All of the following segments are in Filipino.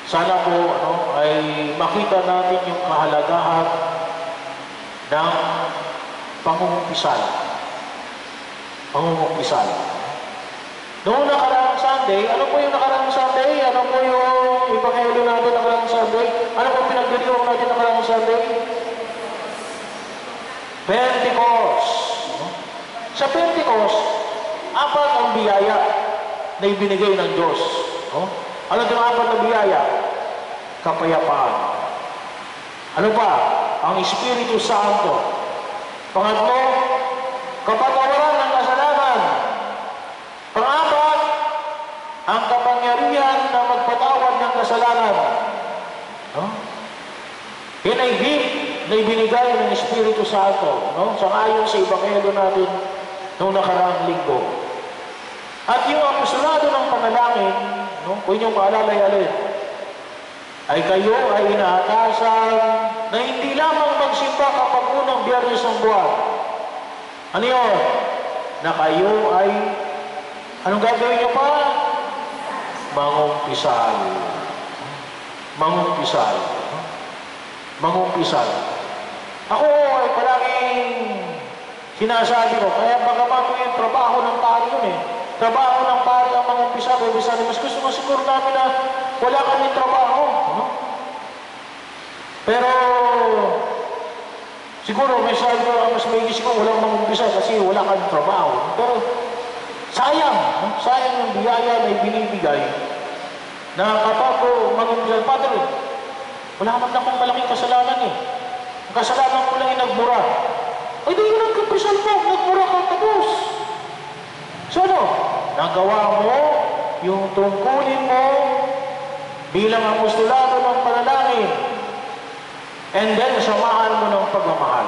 Sana po ay makita natin yung kahalagahan ng pangungumpisal. Pangungumpisal. Noong nakaraang Sunday, ano po yung nakaraang Sunday? Ano po yung Ebanghelyo natin nakaraang Sunday? Ano po pinagdiriwang natin nakaraang Sunday? Pentecost. Sa Pentecost, apat ang biyaya na ibinigay ng Diyos. Ano itong apat na biyaya? Kapayapaan. Ano pa? Ang Espiritu Santo. Pangatlo, kapatawaran ng kasalanan. Pang-apat, ang kapangyarihan na magpatawad ng kasalanan. Yan ay gift na ibinigay ng Espiritu Santo. Sangayon sa Ebanghelyo natin noong nakaraang linggo. At yung apostolado ng panalangin, kung inyong maalala-alin, ay kayo ay inaatasan na hindi lamang magsimba kapag unang Biyernes ng buwan. Ano yun? Na kayo ay, anong gagawin niyo pa? Mangumpisal. Mangumpisal. Mangumpisal. Ako ay palaging sinasabi ko, kaya bagaman ko yung trabaho ng pari yun trabaho ng pari ang mangumpisal. Mas gusto mo siguro namin na wala kaming trabaho. Pero siguro may sabi ko, mas may isip ko walang mangumpisal kasi wala kaming trabaho. Pero sayang yung biyaya na ibinibigay na kapag ko mangumpisal, Padre, wala naman akong malaking kasalanan Ang kasalanan ko lang nagbura. Ay, di yun ang kumpisal mo, nagbura kang tapos. So ano? Nagawa mo yung tungkulin mo bilang apostolado ng panalangin. And then, samahan mo ng pagmamahal.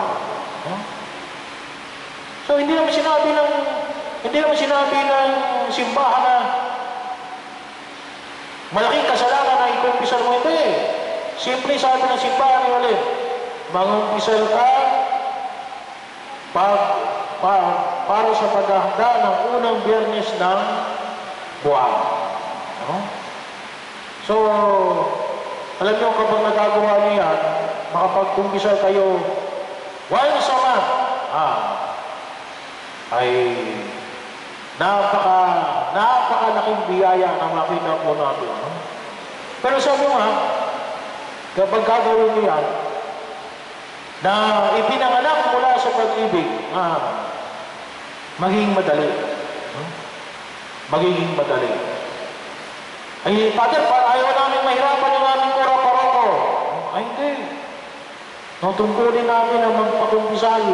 So, hindi naman sinabi ng simbahan na malaking kasalanan na ikumpisal mo ito Simple sabi ng simbahan ulit, mangumpisal ka para sa paghahanda ng unang Biyernes ng buwan. So, alam niyo kapag nagagawa niyo yan, makapagkumpisal kayo once a month, ay napakalaking biyaya na makita po natin. Pero sabi nga, kapag gagawin niyo yan, na ipinanganak mula sa pag-ibig, magiging madali. Magiging madali. Ay, Father, ayaw namin mahirapan yung aming kura-paroko. Ay, hindi. Tungkulin namin ang magpakumpisal.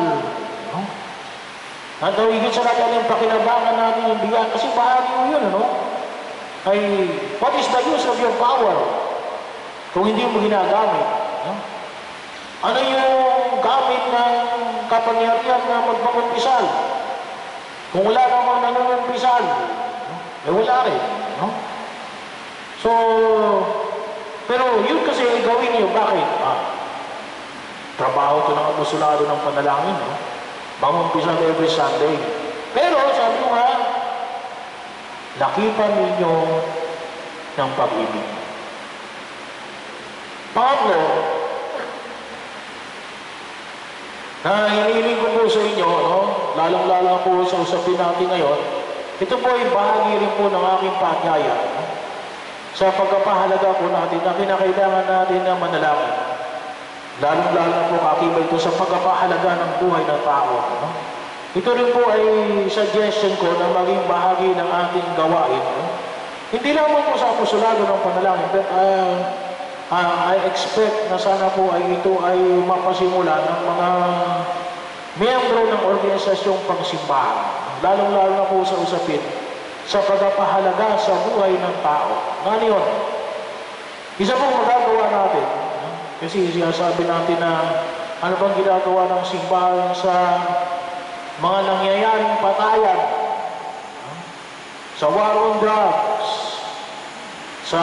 At higit sa natin yung pakinabangan natin yung biyaya. Kasi bahagi mo yun, Ay, what is the use of your power kung hindi mo ginagamit? Ano yung gamit ng kapangyarihan na magpakumpisal? Kung wala namang nangunumpisal, wala rin. So, pero yun kasi gawin niyo. Bakit? Trabaho ito ng apostolado ng panalangin. Mangumpisal every Sunday. Pero, sabi ko nga, lakipan ninyo ng pag-ibig. Pangatlo, na hinihiling ko po sa inyo, lalong-lalo po sa usapin natin ngayon, ito po ay bahagi rin po ng aking paanyaya sa pagkapahalaga po natin na kinakailangan natin na manalangin. Lalong-lalo po kakibay ito sa pagkapahalaga ng buhay ng tao. Ito rin po ay suggestion ko na maging bahagi ng ating gawain. Hindi lamang po sa apostolado ng panalangin, but I expect na sana po ay ito ay mapasimula ng mga miyembro ng organisasyong pangsimbahan. Lalong-lalo na po sa usapin sa pagpapahalaga sa buhay ng tao. Ano yun? Isa pong magagawa natin, kasi sinasabi natin na ano bang ginagawa ng simbahan sa mga nangyayaring patayan, sa war on drugs, sa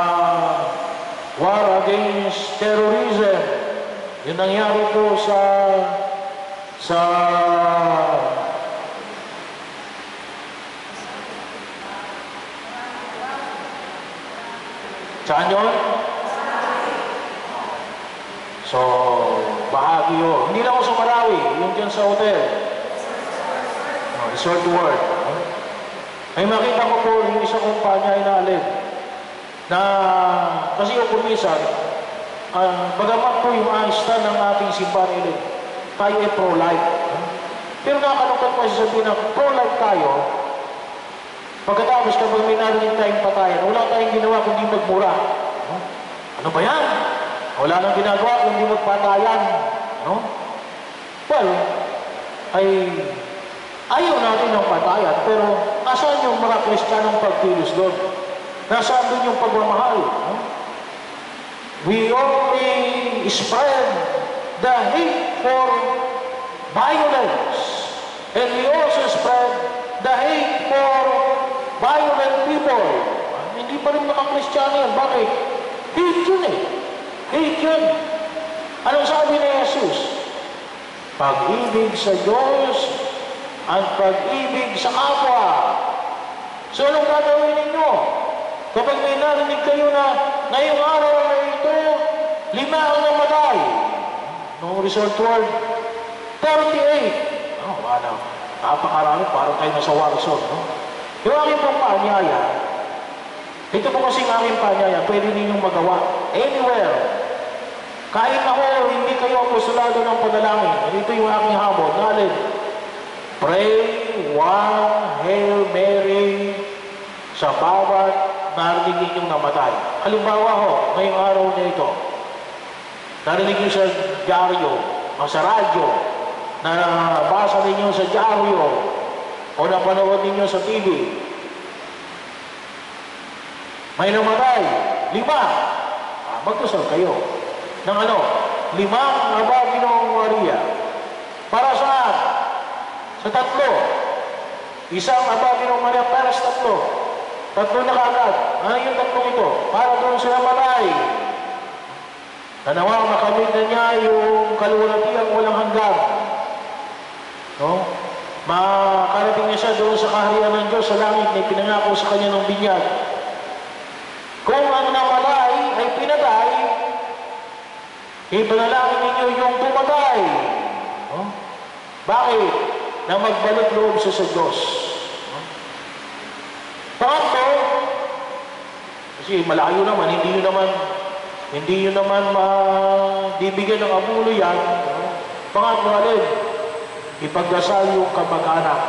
war against terrorism, yung nangyari po sa saan yun? So, bahagi yun. Hindi lang ako sa Marawi, yung dyan sa hotel. Resort World. Ay makita ko po yung isang kumpanya inaalin na kasi yung kumisan, bagamat po yung stand ng ating simbahan ilin, tayo ay pro-life. Pero nakakalungkot po sasabihin na pro-life tayo, pagkatapos kapag may narinig tayong patayan, wala tayong ginawa kundi magmura. Ano ba yan? Wala nang ginagawa kundi magpatayan. No? Well, ay ayaw natin ng patayan, pero asan yung mga Kristiyanong pagkilos doon? Nasaan doon yung pagmamahal? No? We only spread the hate for violence, and we also spread the hate for violent people. Hindi pa rin makakristiyano yan. Bakit? Hate yun eh. Hate yun. Anong sabi ni Jesus? Pag-ibig sa Diyos at pag-ibig sa kapwa. So anong gagawin ninyo? Kapag may narinig kayo na ngayong araw na ito, 5 ang namatay. Noong Resort World, 38. Wala. Napakarami, parang tayo nasa Warzone. No? Yung aking pong paanyaya, ito po kasing aking paanyaya, pwede ninyong magawa. Anywhere. Kahit ako, hindi kayo apostolado ng panalangin. Ito yung aking habon. Nalin, pray one Hail Mary sa bawat narinig ninyong namatay. Halimbawa ho, ngayong araw na ito, narinig niyo sa dyaryo, o sa radyo, na basa ninyo sa dyaryo, o napanood ninyo sa TV, may namatay, 5. Magdasal kayo. Ng ano? 5 Aba Ginoong Maria. Para saan? Sa 3. Isang Aba Ginoong Maria para sa 3. 3 na kaagad. Ano yung 3 ito? Para doon sa namatay. Nanawang makamit na niya yung kaluwalhatiang walang hanggan. No? Makarating niya siya doon sa kaharian ng Diyos sa langit na pinangako sa kanya ng binyag. Kung ang namatay ay pinatay, ipanalangin ninyo yung pumatay. No? Bakit? Na magbalik loob siya sa Diyos. No? Pangatlo, kasi malayo naman, hindi nyo naman mabibigyan ng abulo yan. No? Pangatlo, alin? Ipagdasal yung kamag-anak.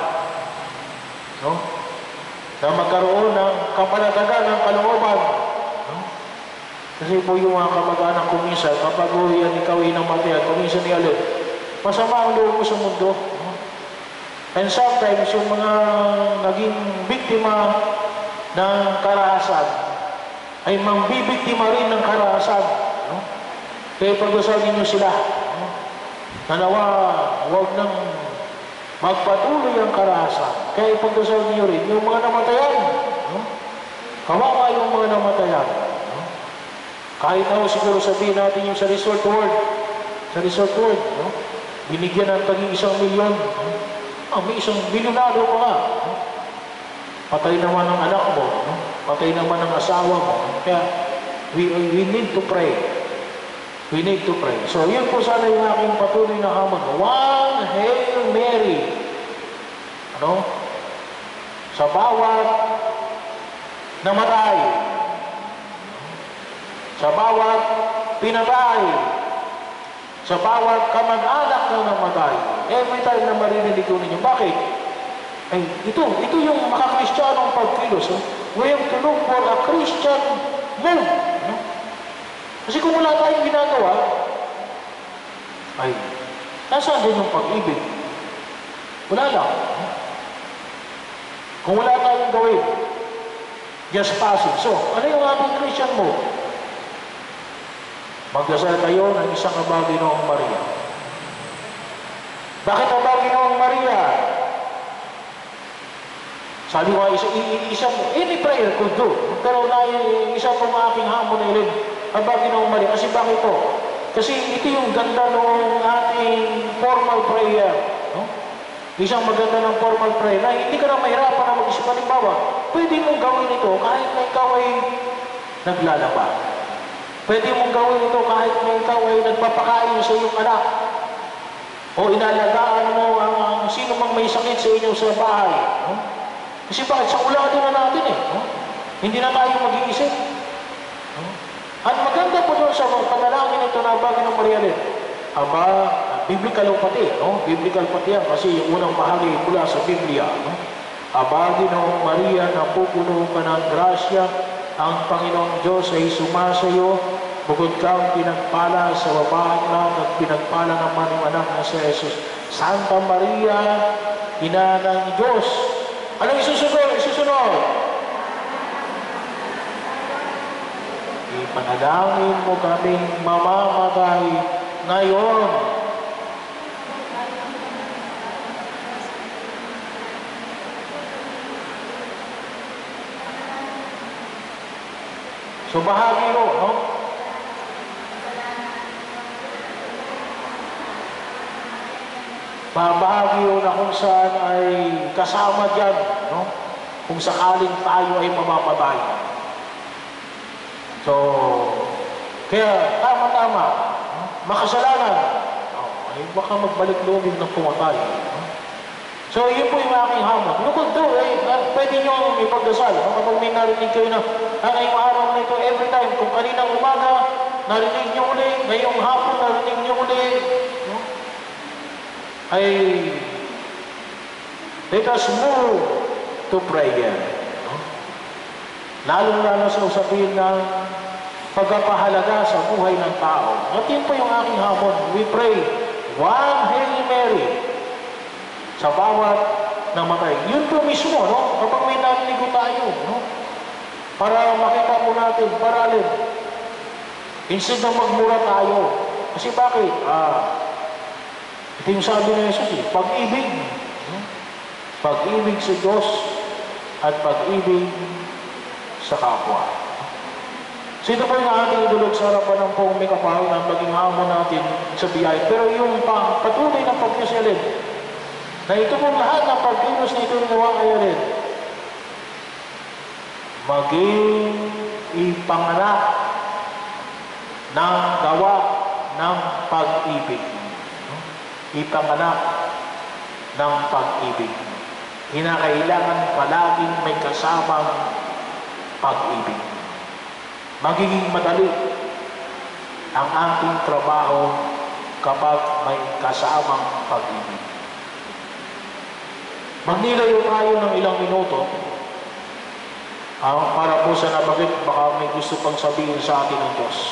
No? Na magkaroon ng kapanatagan ng kalooban. No? Kasi po yung mga kamag-anak kuminsan, kapag yan ikaw ay namatay, kuminsan ni alin, masama ang loob mo sa mundo. No? And sometimes yung mga naging biktima ng karahasan ay mambibiktima rin ng karahasan. No? Kaya pagdasal ninyo sila. No? Nanawa, huwag nang magpatuloy ang karahasan. Kaya pagdasal niyo rin yung mga namatayan. No? Kawawa yung mga namatayan. No? Kahit ako siguro sabihin natin yung sa Resort World. Sa Resort World, no? Binigyan ng taging 1 milyon. No? May 1 milyonado pa nga. No? Patay naman ang anak mo. No? Patay naman ang asawa mo. Kaya we need to pray. We need to pray. So, yun po sana yung aking patuloy na hamon. One Hail Mary. Ano? Sa bawat namatay. Sa bawat pinatay. Sa bawat kamag-anak na namatay. Every time na marinig ko ninyo. Bakit? Ay, ito yung makakristiyanong pagkilos. We have to look for a Christian move. No? Kasi kung wala tayong ginagawa, ay, nasaan din yung pag-ibig? Wala lang. Kung wala tayong gawin, just passive. So, ano yung ating Christian mo? Magdasal kayo ng isang Aba Ginoong Maria. Bakit Aba Ginoong Maria? Sabi ko, any prayer could do. Pero isa pong aking hamon na ilin, Aba Ginoong Maria. Kasi bakit po? Kasi ito yung ganda ng ating formal prayer. No? Isang maganda ng formal prayer na hindi ka na mahirapan na mag-isip. Halimbawa, pwede mong gawin ito kahit na ikaw ay naglalaba. Pwede mong gawin ito kahit na ikaw ay nagpapakain sa iyong anak. O inalagaan mo ang sino mang may sakit sa inyo sa bahay. No? Kasi bakit? Sa ulado na natin eh. No? Hindi na tayo mag-iisip. No? At maganda po doon sa panalangin ito na bagay ng Marialin. Aba, biblical pati. No? Biblical pati yan kasi yung unang bahagi mula sa Biblia. No? Aba, Ginoong Maria, napupuno ka ng grasya, ang Panginoong Diyos ay sumasayo, bukod kang pinagpala sa babaeng lahat at pinagpala naman yung anak na si Jesus. Santa Maria, Ina ng Diyos. Anong isusunod? Isusunod. Ipanalangin mo kaming mamamatay ngayon. So bahagi mo, no? Bahagi mo na kung saan ay kasama dyan, no? Kung sakaling tayo ay mamamatay. So, kaya tama-tama, no? Makasalanan, no? Ay baka magbalik lubig ng pumatay. No? So, yun po yung aking hamon. Lukod to, pwede nyo ipagdasal. No? Kapag may narinig kayo na, ngayong araw na ito, every time, kung kaninang umaga, narinig nyo uli, ngayong hapon, narinig nyo uli, no? Ay, let us move to prayer. No? Lalo-lalo sa usapin ng pagpapahalaga sa buhay ng tao. At yun po yung aking hamon. We pray, one Hail Mary, sa bawat namatay. Yun po mismo, no? Kapag may narinig tayo, no? Para makita po natin, para alin. Instead na magmura tayo. Kasi bakit? Ito yung sabi ni Jesus, eh, pag-ibig. No? Pag-ibig sa Diyos at pag-ibig sa kapwa. So ito po yung ating idulog sa harapan ng pong may kapal na maging hamon natin sa biyay. Pero yung patuloy ng pagkisilid, na ito pong lahat ng pagkilos na ito ginawa kayo rin, maging ipanganak ng gawa ng pag-ibig. Ipanganak ng pag-ibig. Kinakailangan palaging may kasamang pag-ibig. Magiging madali ang ating trabaho kapag may kasamang pag-ibig. Magnilayo tayo ng ilang minuto para po sa nabanggit, baka may gusto pang sabihin sa atin ng Diyos.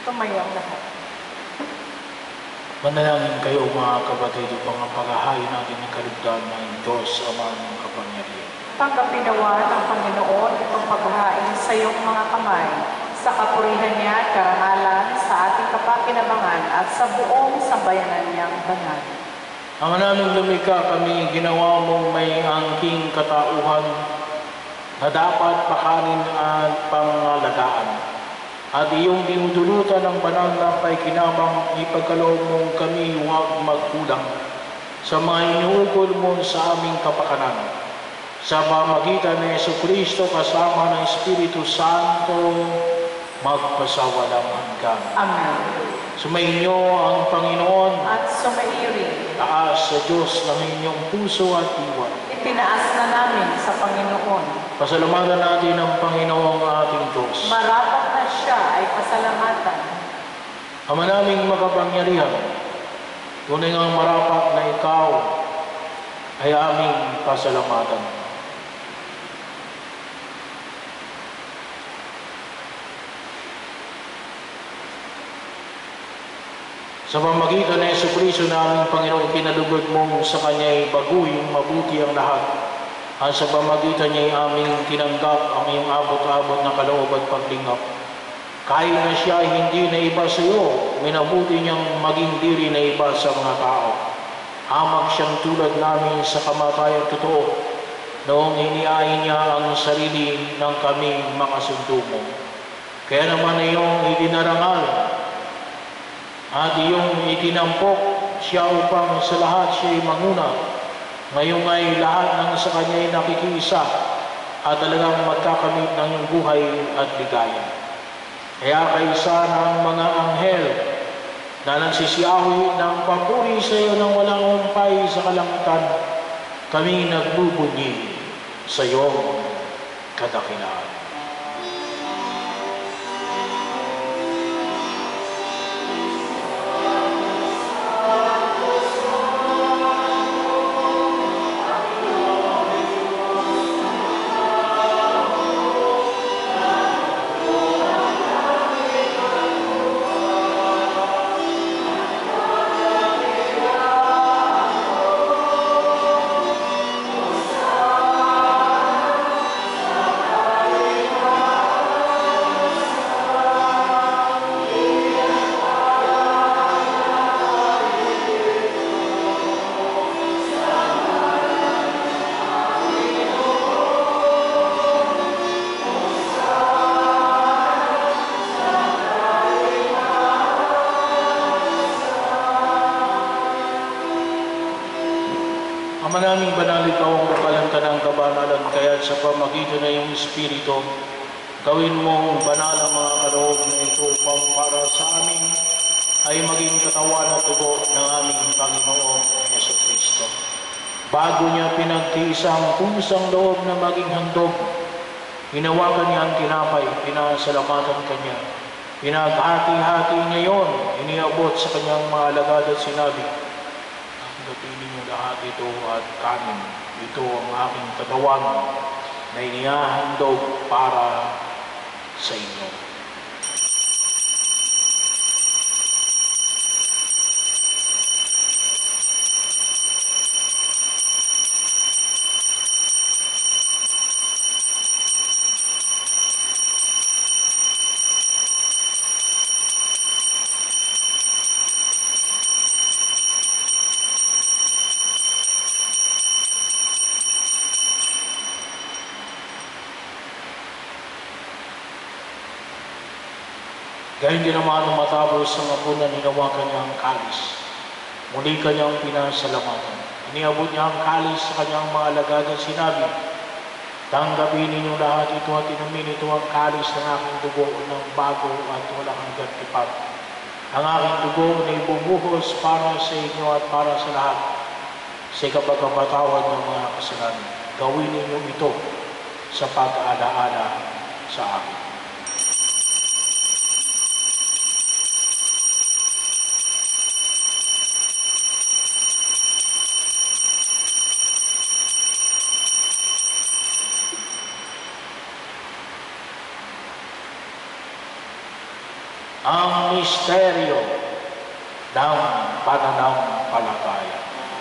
Sumayang lahat. Manalangin kayo mga kapatid upang ang paghahain natin ng kalugdan ng Diyos Ama ng kapangyarihan. Tanggapin nawa ng Panginoon itong paghahain sa iyong mga kamay, sa kapurihan niya at karangalan, sa ating kapakinabangan at sa buong sambayanan niyang banal. Ang naming lumikha kami, ginawa mong may angking katauhan na dapat pakanin at pangalagaan. At iyong dinudulutan ng banal na paikinabang, ipagkaloob mong kami huwag magkulang sa mga inuukol mo sa aming kapakanan. Sa pamamagitan ni Jesucristo kasama ng Espiritu Santo, magpasawalang hanggan. Amen. Sumainyo ang Panginoon At sumaiyo rin. taas sa Diyos ng inyong puso at diwa. Itinaas na namin sa Panginoon. Pasalamatan natin ang Panginoong ating Diyos. Marapat na siya ay pasalamatan. Ama naming makapangyarihan, tunay ang marapat na ikaw ay aming pasalamatan. Sa pamamagitan ng Jesucristo na aming Panginoon, pinalugod mo sa Kanya'y baguyong mabuti ang lahat. At sa pamamagitan niya'y aming tinanggap ang iyong abot-abot na kaloob at paglingap. Kahit na siya ay hindi na iba sa iyo, minabuti niyang maging diri na iba sa mga tao. Hamag siyang tulad namin sa kamatayang totoo, noong iniain niya ang sarili ng kami makasundo mo. Kaya naman na iyong idinarangal at iyong itinampok siya upang sa lahat siya'y manguna. Ngayong ay lahat ng sa kanya'y nakikiisa at talagang magkakamit ng iyong buhay at ligaya. Kaya kaisa ng mga anghel na nagsisiyahoy ng papuri sa iyo ng walang humpay sa kalangitan, kami nagbubunyi sa iyong kadakilaan. Ama naming banal, ikaw ang bukalan ka ng kabanalan, kaya sa pamagitan ng iyong Espiritu, gawin mong banal ang mga kaloob na ito upang para sa amin ay maging katawan at tugo ng aming Panginoong Jesucristo. Bago niya pinagtiis ang kusang loob na maging handog, hinawakan niya ang tinapay, pinasalamatan kanya, pinaghati-hati niya yon, iniabot sa kanyang mga alagad at sinabi, tanggapin ninyo lahat ito at kanin. Ito ang aking katawan na inihahandog para sa inyo. Gayun din naman nung matapos ang apunan, hinawakan niya ang kalis. Muli kanyang pinasalamatan. Iniabot niya ang kalis sa kanyang mga alagad at sinabi, tanggapin ninyo lahat ito at inumin ito ang kalis ng aking dugo ng bago at walang hanggang tipan. Ang aking dugo na ibubuhos para sa inyo at para sa lahat sa ikapagpapatawad ng mga kasalanan. Gawin ninyo ito sa pag-alaala sa akin. Ang misteryo ng pananampalataya.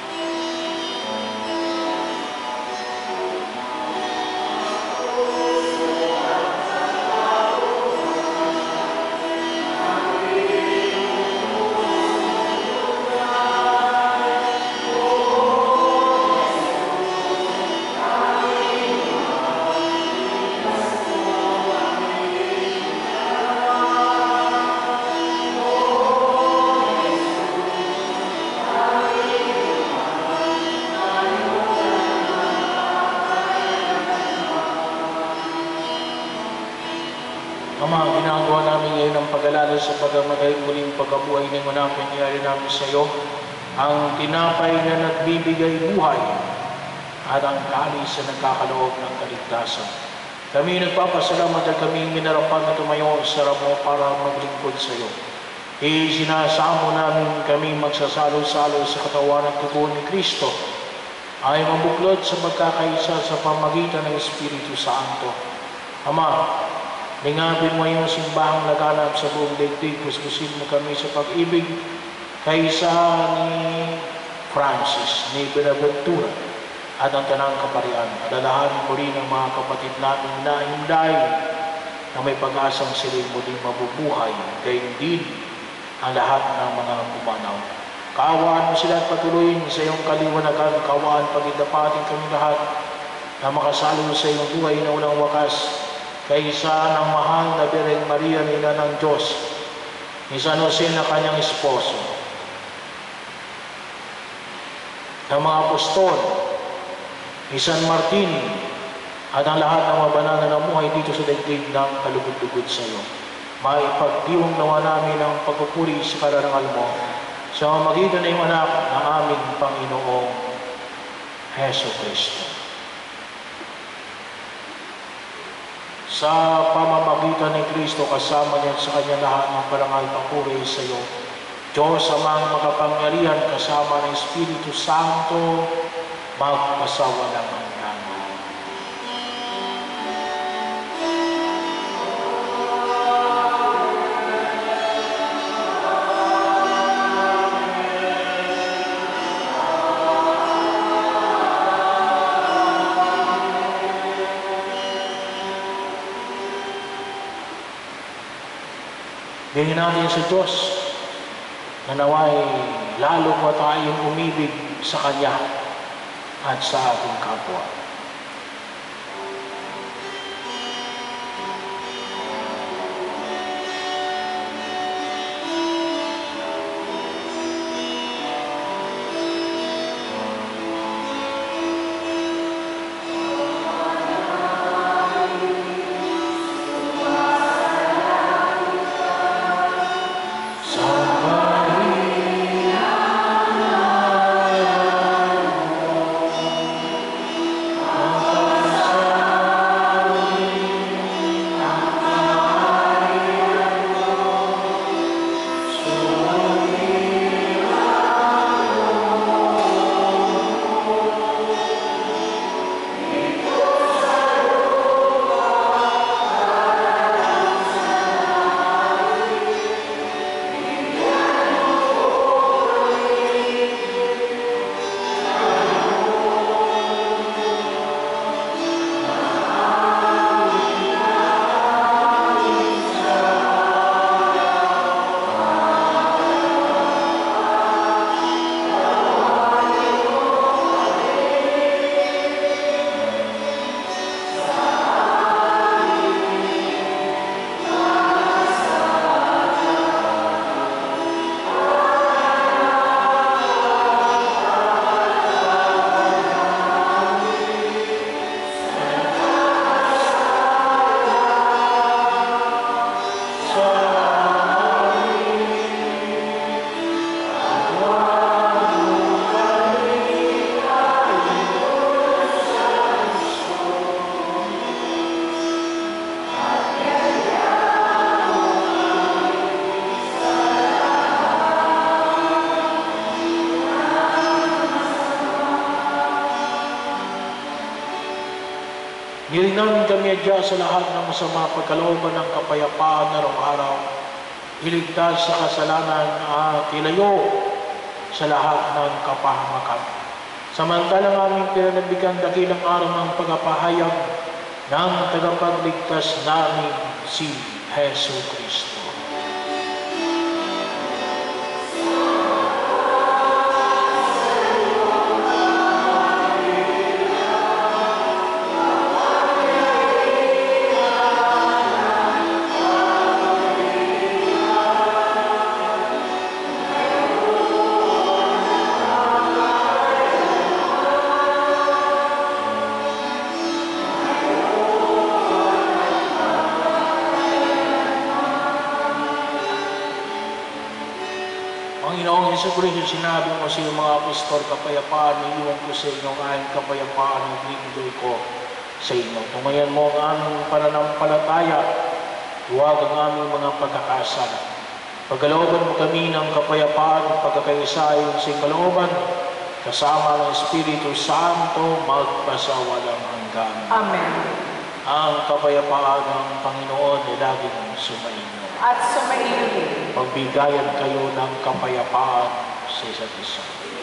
Ama, ginagawa namin ngayon ang pag-alala sa pagkamatay muling pagkabuhay ng unang pangyayari namin sa iyo, ang tinapay na nagbibigay buhay at ang kalis na nagkakaloob ng kaligtasan. Kami nagpapasalamat at kami minarapan na tumayo sa harap mo para maglingkod sa iyo. Isinasamo namin kami magsasalo-salo sa katawan at dugo ni Kristo ay mabuklod sa pagkakaisa sa pamagitan ng Espiritu Santo. Ama, lingapin mo yung simbahang laganap sa buong daigdig. Puspusin mo kami sa pag-ibig kaysa ni Francis, ni Benaventura, at ang tanang kaparian. Adalahanin mo rin ang mga kapatid namin na hinday na may pag-asang sila'y muling mabubuhay, gayon din ang lahat ng mga pumanaw. Kaawaan mo sila at patuloyin sa iyong kaliwanagan. Kaawaan pagindapatin kami lahat na makasalo sa iyong buhay na walang wakas, kaysa ng mahal na Birheng Maria, Ina ng Diyos, ni San Jose na kanyang esposo, ng mga apostol, ni San Martin, at ang lahat ng mga banal na namuhay dito sa daigdig ng kalugod-lugod sa iyo. Maipagdiwang nawa namin ang pagpupuri sa kararangal mo sa magitan ng anak ng aming Panginoong Heso Kristo. Sa pamamagitan ni Kristo, kasama niya sa kanya lahat ng parangal papuri sa iyo, Diyos amang makapangyarihan, kasama ng Espiritu Santo, magpasawalang hanggan. Ganyan natin sa Diyos na naway lalo pa tayong umibig sa Kanya at sa ating kapwa. Nilinangin kami adya sa lahat ng masama pagkalooban ng kapayapaan araw-araw iligtas sa kasalanan at ilayo sa lahat ng kapahamakan. Samantalang aming pinanabigan dakilang araw ng pagpapahayag ng tagapagligtas namin si Hesu Kristo. Panginoong Jesucristo, sinabi mo sa iyong mga apostol, kapayapaan iiwan ko sa inyo, aking kapayapaan ang ibibigay ko sa inyo. Tumayan mo ang aming pananampalataya, huwag ang aming mga pagkakasala. Pagkalooban mo kami ng kapayapaan at pagkakaisayon sa iyong kalooban, kasama ng Espiritu Santo, magpasawalang hanggan. Amen. Ang kapayapaan ng Panginoon ay laging sumainyo. At sumaiyo din. Pagbigayan kayo ng kapayapaan sa isa't isa.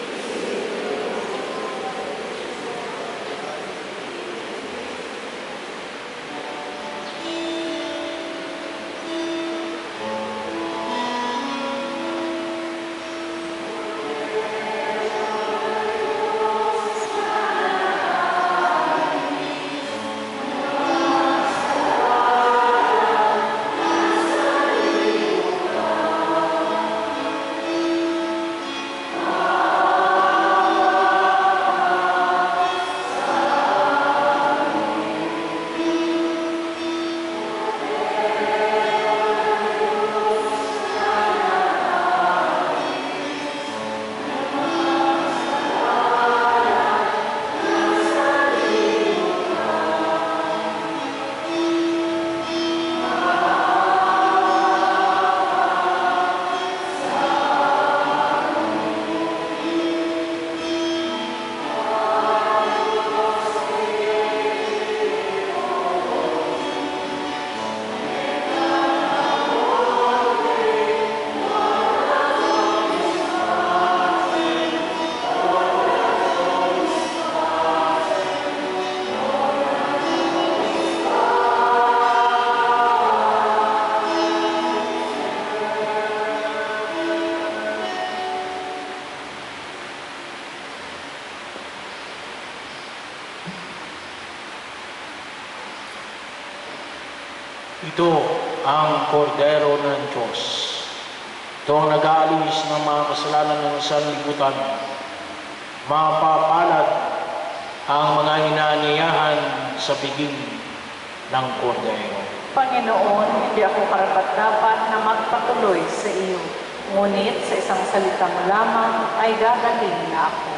Ito ang kordero ng Diyos. Ito ang nag-aalis ng mga kasalanan ng sanlibutan. Mapapalad ang mga inaaniyahan sa biging ng kordero. Panginoon, hindi ako karapat-dapat na magpatuloy sa iyo. Ngunit sa isang salita mo lamang ay gagaling na ako.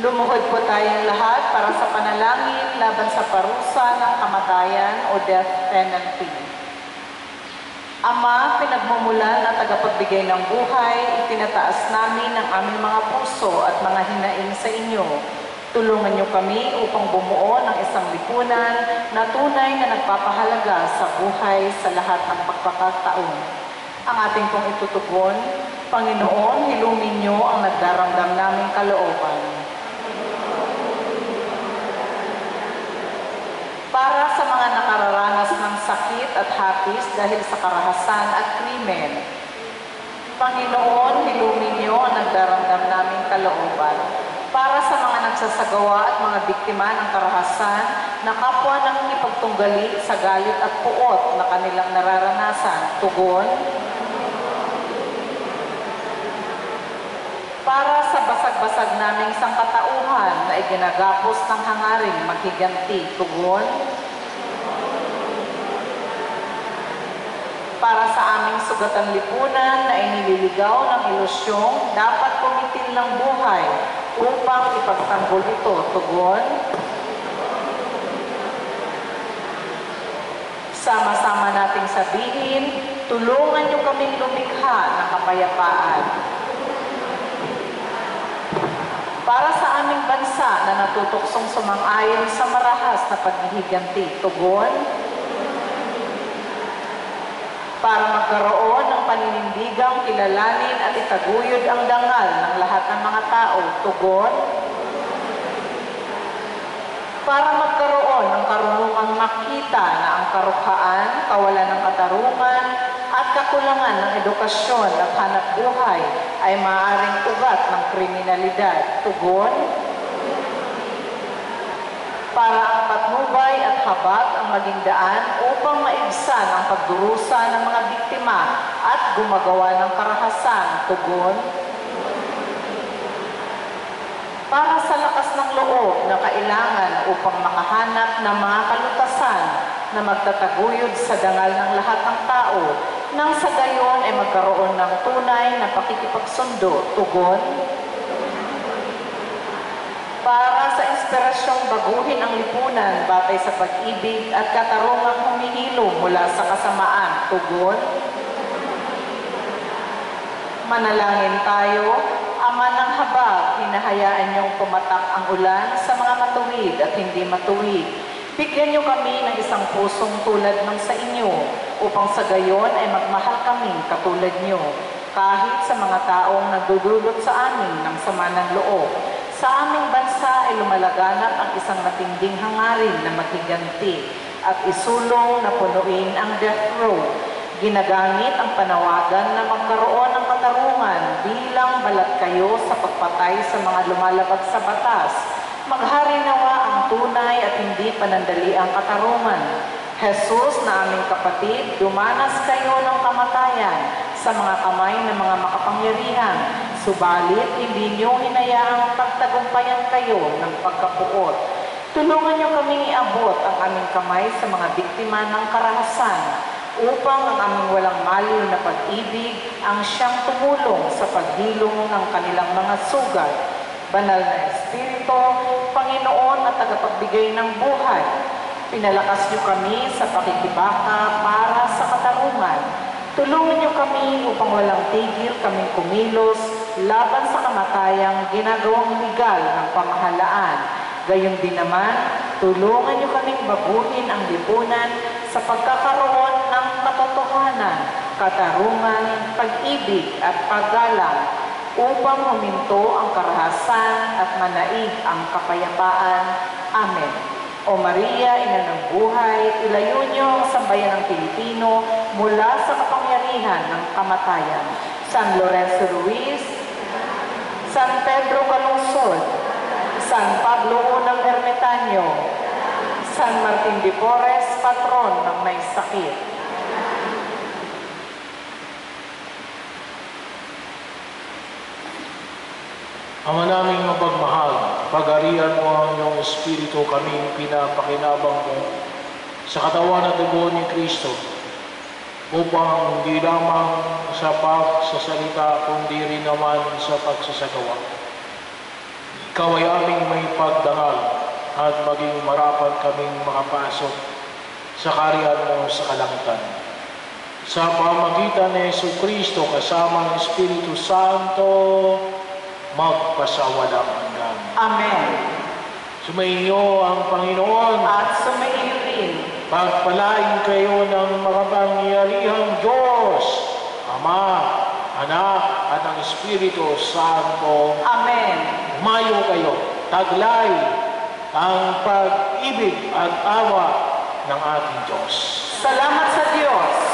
Lumuhod po tayong lahat para sa panalangin laban sa parusa ng kamatayan o death penalty. Ama, pinagmumulan at tagapagbigay ng buhay, itinataas namin ang aming mga puso at mga hinaing sa inyo. Tulungan niyo kami upang bumuo ng isang lipunan na tunay na nagpapahalaga sa buhay sa lahat ng pagkakataon. Ang ating pong itutugon, Panginoon, hilumin niyo ang nagdaramdam naming kalooban. Para sa mga nakararanas ng sakit at hapis dahil sa karahasan at krimen, Panginoon, hilumin niyo ang nagdaramdam naming kalooban. Para sa mga nagsasagawa at mga biktima ng karahasan na kapwa nang ipagtunggali sa galit at puot na kanilang nararanasan, tugon. Para sa basag-basag naming sangkatauhan na iginagapos ng hangaring maghiganti, tugon. Para sa aming sugatan lipunan na inililigaw ng ilusyong dapat kumitil ng buhay upang ipagtanggol ito, tugon. Sama-sama nating sabihin, tulungan niyo kaming lumikha ng kapayapaan. Para sa aming bansa na natutuksong sumang-ayon sa marahas na paghihiganti, tugon. Para magkaroon ng paninindigang kilalanin at itaguyod ang dangal ng lahat ng mga tao, tugon. Para magkaroon ng karunungang makita na ang karukhaan, kawalan ng katarungan, at kakulangan ng edukasyon at hanap buhay ay maaaring ugat ng kriminalidad, tugon. Para ang patnubay at habag ang maging daan upang maibsan ang pagdurusa ng mga biktima at gumagawa ng karahasan, tugon. Para sa lakas ng loob na kailangan upang makahanap ng mga kalutasan na magtataguyod sa dangal ng lahat ng tao, nang sa gayon ay magkaroon ng tunay na pakikipagsundo, tugon. Para sa inspirasyong baguhin ang lipunan batay sa pag-ibig at katarungang humihilo mula sa kasamaan, tugon. Manalangin tayo. Ama ng habag, hinahayaan niyong pumatak ang ulan sa mga matuwid at hindi matuwid. Bigyan niyo kami ng isang pusong tulad ng sa inyo, upang sa gayon ay magmahal kaming katulad niyo, kahit sa mga taong nagdudulot sa amin ng sama ng loob. Sa aming bansa ay lumalaganap ang isang matinding hangarin na maghiganti at isulong na punuin ang death row. Ginagamit ang panawagan na magkaroon ng katarungan bilang balat kayo sa pagpatay sa mga lumalabag sa batas. Maghari nawa ang tunay at hindi panandali ang katarungan. Jesus na aming kapatid, dumanas kayo ng kamatayan sa mga kamay ng mga makapangyarihan. Subalit, hindi niyo hinayaang pagtagumpayan kayo ng pagkapuot. Tulungan niyo kaming iabot ang aming kamay sa mga biktima ng karahasan upang ang aming walang maliw na pag-ibig ang siyang tumulong sa paghilom ng kanilang mga sugat. Banal na Espiritu, Panginoon at tagapagbigay ng buhay, pinalakas niyo kami sa pakikibaka para sa katarungan. Tulungan niyo kami upang walang tigil kaming kumilos laban sa kamatayang ginagawang legal ng pamahalaan. Gayon din naman, tulungan niyo kaming baguhin ang lipunan sa pagkakaroon ng katotohanan, katarungan, pag-ibig at paggalang upang huminto ang karahasan at manaig ang kapayapaan. Amen. O Maria, ina ng buhay, ilayo niyo ang sambayan ng Pilipino mula sa kapangyarihan ng kamatayan. San Lorenzo Ruiz, San Pedro Calungsod, San Pablo Unang Ermitanyo, San Martin de Porres, patron ng may sakit. Ama naming mapagmahal, pag-arian mo ang iyong Espiritu kaming pinapakinabang mo sa katawan at dugo ni Kristo upang hindi lamang sa pagsasalita kundi rin naman sa pagsasagawa Ikaw ay aming may pagdangal at maging marapat kaming makapasok sa kaharian mo sa kalangitan. Sa pamagitan ni Jesucristo kasama ng Espiritu Santo, magpasawalang hanggan. Amen. Sumainyo ang Panginoon. At sumaiyo rin. Pagpalain kayo ng makapangyarihang Diyos, Ama, Anak, at ang Espiritu Santo. Amen. Umayo kayo, taglay ang pag-ibig at awa ng ating Diyos. Salamat sa Diyos.